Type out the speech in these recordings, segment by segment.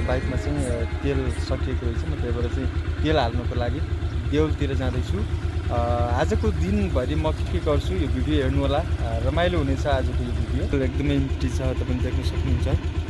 बाइकमा चाहिँ तेल सकिएको रहेछ। म त्यही भएर चाहिँ तेल हाल्नको लागि देउलतिर जाँदैछु। आजको दिनभरि म के गर्छु यो भिडियो हेर्नु होला, रमाइलो हुनेछ आजको यो भिडियो। एकदमै मिठी छ, तपाईले देख्न सक्नुहुन्छ।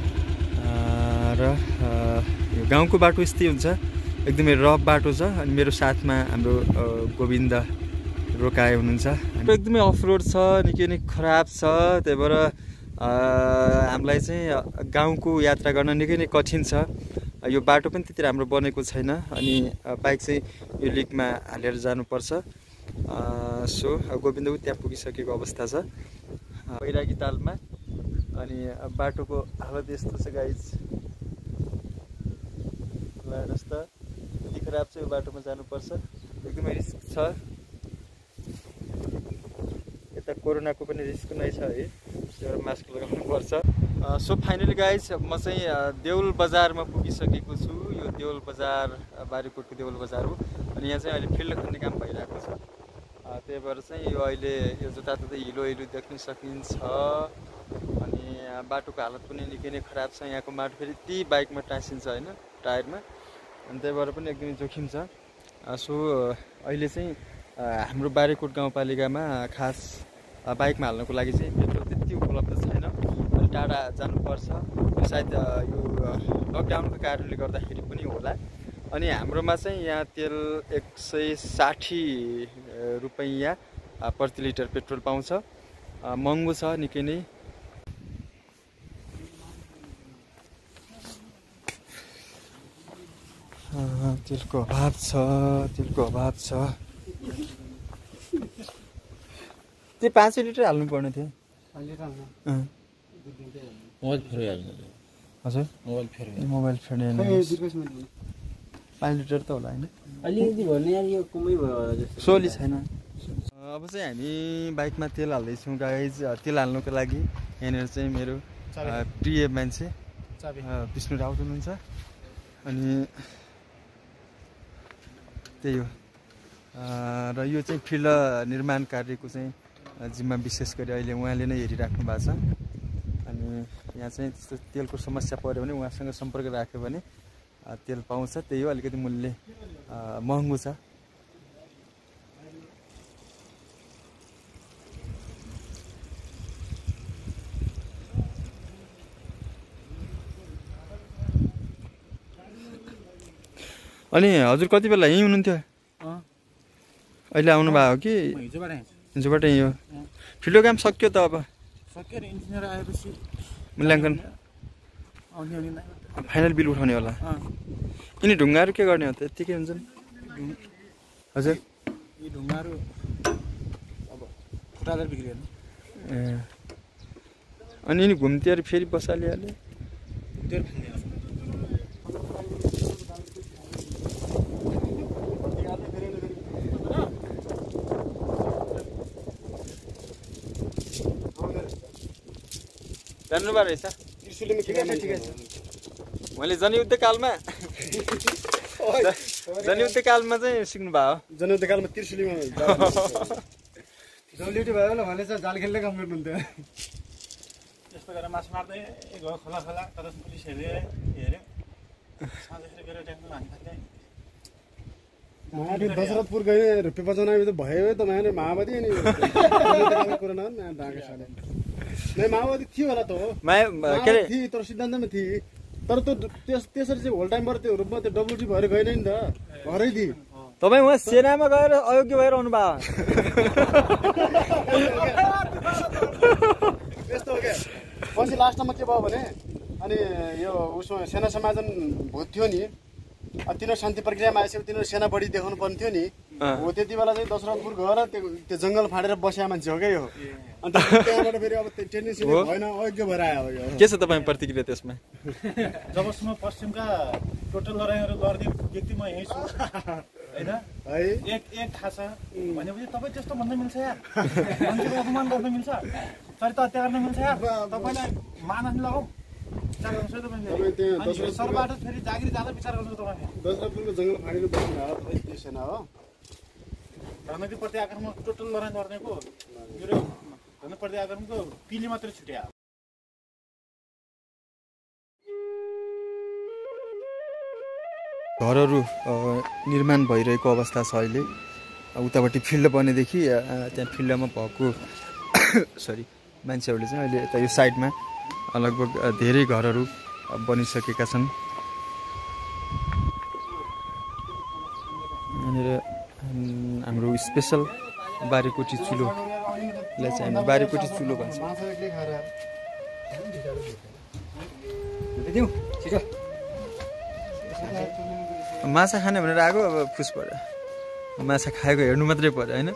र यो गाउँको बाटो यस्तै हुन्छ, एकदमै रफ बाटो छ। अनि मेरो साथमा हाम्रो गोविन्द रोकाए हुनुहुन्छ। एकदमै अफ रोड छ, निकै नै खराब छ। त्यही भएर हामीलाई चाहिँ गाउँको यात्रा गर्न निकै नै कठिन छ। यो बाटो पनि त्यति राम्रो बनेको छैन। अनि बाइक चाहिँ यो लिकमा हालेर जानुपर्छ। सो गोविन्द त्यहाँ पुगिसकेको अवस्था छ बैरागी तालमा। अनि बाटोको हालत यस्तो छ गाइज, हेर्नुहोस् त यति खराब छ। यो बाटोमा जानुपर्छ, एकदमै रिस्क छ। यता कोरोनाको पनि रिस्क नै छ है, एउटा मास्क लगाउनु पर्छ। सो फाइनली गाइज म चाहिँ देउल बजारमा पुगिसकेको छु। यो देउल बजार बारेकोटको देउल बजार हो। अनि यहाँ चाहिँ अहिले फिल्ड खन्ने काम भइरहेको छ। त्यही भएर चाहिँ यो अहिले यो जताततै हिलो देख्न सकिन्छ। अनि बाटोको हालत पनि निकै नै खराब छ। यहाँको माटो फेरि ती बाइकमा टाँसिन्छ होइन, टायरमा। अनि त्यही भएर पनि एकदमै जोखिम छ। सो अहिले चाहिँ हाम्रो बारेकोट गाउँपालिकामा खास बाइकमा हाल्नको लागि चाहिँ पेट्रोल त्यति उपलब्ध छैन। अलि टाढा जानुपर्छ, सायद यो लकडाउनको कारणले गर्दाखेरि पनि होला। अनि हाम्रोमा चाहिँ यहाँ तेल 160 रुपैयाँ प्रति लिटर पेट्रोल पाउँछ। महँगो छ निकै नै। तेलको अभाव छ, तेलको अभाव छ। त्यो 5 लिटर हाल्नु पर्ने थियो। हजुर मोबाइल फेर्ने 5 लिटर त होला होइन, अलिकति भन्ने यार यो कमै भयो जस्तो। सोली छैन। अब चाहिँ हामी बाइकमा तेल हाल्दैछौँ गाइज। तेल हाल्नुको लागि यहाँनिर चाहिँ मेरो प्रिय मान्छे विष्णु राउत हुनुहुन्छ। अनि त्यही हो। र यो चाहिँ फिल्ड निर्माण कार्यको चाहिँ जिम्मा विशेष गरी अहिले उहाँले नै हेरिराख्नु भएको छ। अनि यहाँ चाहिँ त्यस्तो तेलको समस्या पऱ्यो भने उहाँसँग सम्पर्क राख्यो भने तेल पाउँछ। त्यही हो, अलिकति मूल्य महँगो छ। अनि हजुर कति बेला यहीँ हुनुहुन्थ्यो? अहिले आउनु भएको कि हिजोबाट यहीँ हो? फिल्डको काम सक्यो त? अब मूल्याङ्कन फाइनल बिल उठाउने होला। यिनी ढुङ्गाहरू के गर्ने हो त? यत्तिकै हुन्छन् हजुर? यी ढुङ्गाहरू अब फुटालेर बिक्री गर्ने। ए अनि यिनी घुम्तीहरू फेरि बसालिहाल्यो। जान्नुभयो रहेछ? मैले जनयुद्धकालमा जनयुद्धकालमा चाहिँ सिक्नुभयो। जनयुद्धकालमा त्रिशुलीमा जलड्युटी भयो होला भने चाहिँ जाल खेल्ने काम गर्नुहुन्थ्यो। यस्तो गरेर मासु मार्दै गयो खोला खोला, तर पुलिस हेऱ्यो साँझेर गएर ट्याङ्कमा हानी खाँदै। महादेव दशरथपुर गए रुपियाँ बचाउन त भयो त मैंने माओवादी नि कुरा न डाँगे साले नहीं माओवादी थियो होला त हो के रे थियो तर सिद्धान्तमा थियो। तर त्यो त्यसरी चाहिँ होल टाइम बर त्यो रूपमा त्यो डब्ल्युटी भएर गएन नि त, घरै थियो। तपाईँ उहाँ सेनामा गएर अयोग्य भएर आउनु भयो। यस्तो हो क्या। पछि लास्टमा के भयो भने अनि यो उसमा सेना समाजन भूत थियो नि, तिनीहरू शान्ति प्रक्रियामा आएपछि तिनीहरू सेना बढी देखाउनु पर्ने थियो नि। हो त्यति बेला चाहिँ दशरथपुर गएर त्यो जङ्गल फाडेर बस्या मान्छे हो क्या यो। अन्त त्यहाँबाट फेरि अब टेन्डेन्सी भएन, अयोग्य भएर आयो यो। के छ तपाईँ प्रतिक्रिया त्यसमा? जबसम्म पश्चिमका टोटल लडाइँहरू गर्ने व्यक्ति म यहीँ छु होइन है। एक थाहा छ भनेपछि तपाईँ त्यस्तो भन्दै मिल्छ यार? मान्छेको अपमान गर्न मिल्छ, चरित्र हत्या गर्न मिल्छ यार? तपाईँलाई मानस लगाऊ सरबाट फेरि जागिर जाँदा विचार गर्नु तपाईँ। दशरथपुरको जङ्गल फाडेर बस्नु भयो तपाईँ, त्यो सेना हो। धनप्रति आक्रमण टोटल लडाइँ गर्नेको मेरो धनप्रति आक्रमणको पिली मात्रै छुट्या। घरहरू निर्माण भइरहेको अवस्था छ अहिले। उतापट्टि फिल्ड बनेदेखि त्यहाँ फिल्डमा भएको सरी मान्छेहरूले चाहिँ अहिले यता यो साइडमा लगभग धेरै घरहरू बनिसकेका छन्। यहाँनिर हाम्रो स्पेसल बारीकोटी चुलोलाई चाहिँ हामी बारीकोटी चुलो भन्छ। माछा खाने भनेर आएको, अब खुस पऱ्यो। माछा खाएको हेर्नु मात्रै पऱ्यो होइन।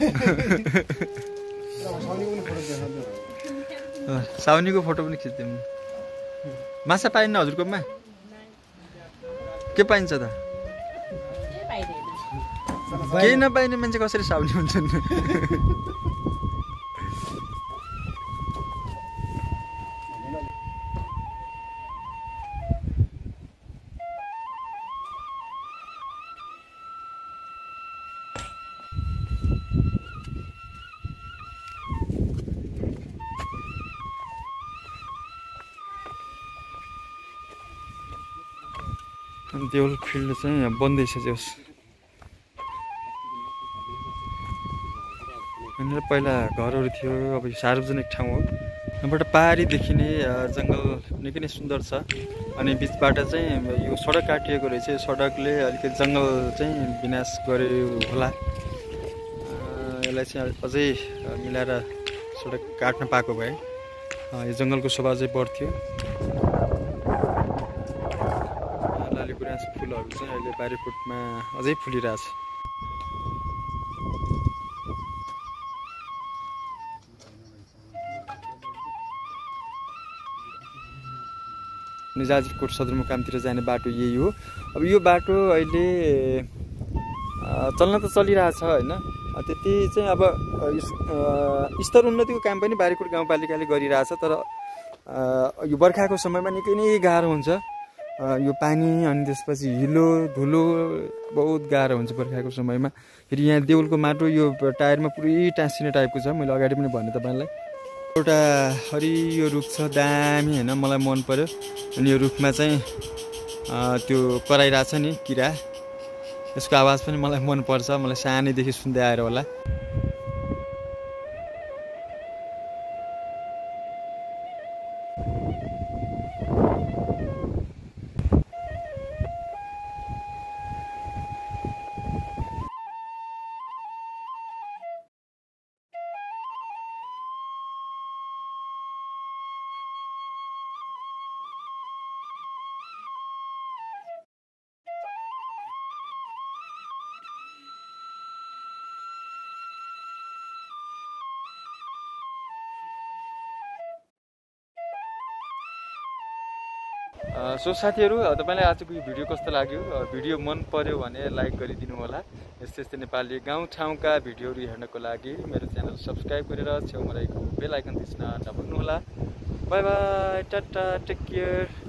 साउनीको फोटो पनि खिच्दिउँ। माछा पाइन्न हजुरकोमा? के पाइन्छ त? केही नपाइने मान्छे कसरी साउनी हुन्छन्? देउल फिल्ड चाहिँ बन्दैछ जोस्। यहाँनिर पहिला घरहरू थियो, अब यो सार्वजनिक ठाउँ हो। यहाँबाट पारी देखिने जङ्गल निकै नै सुन्दर छ। अनि बिचबाट चाहिँ यो सडक काटिएको रहेछ। यो सडकले अलिकति जङ्गल चाहिँ विनाश गर्यो होला। यसलाई चाहिँ अझै मिलाएर सडक काट्न पाएको भए यो जङ्गलको शोभा चाहिँ बढ्थ्यो। फुलहरू चाहिँ अहिले बारीकोटमा अझै फुलिरहेछ। जाजरकोट सदरमुकामतिर जाने बाटो यही हो। अब यो बाटो अहिले चल्न त चलिरहेछ होइन। त्यति चाहिँ अब स्तर उन्नतिको काम पनि बारीकोट गाउँपालिकाले गरिरहेछ। तर यो बर्खाको समयमा निकै नै गाह्रो हुन्छ यो पानी, अनि त्यसपछि हिलो धुलो बहुत गाह्रो हुन्छ बर्खाको समयमा। फेरि यहाँ देउलको माटो यो टायरमा पुरै टाँसिने टाइपको छ। मैले अगाडि पनि भने तपाईँलाई। एउटा हरियो रुख छ दामी होइन, मलाई मन पर्यो। अनि यो रुखमा चाहिँ त्यो कराइरहेछ नि किरा, यसको आवाज पनि मलाई मनपर्छ। मलाई सानैदेखि सुन्दै आएर होला। सो साथीहरू, तपाईँलाई आजको यो भिडियो कस्तो लाग्यो? भिडियो मन पर्यो भने लाइक गरिदिनु होला। यस्तै यस्तै नेपाली गाउँठाउँका भिडियोहरू हेर्नको लागि मेरो च्यानल सब्सक्राइब गरेर छेउमा रहेको बेल आइकन थिच्न नभुल्नुहोला। Bye bye, tata, take care.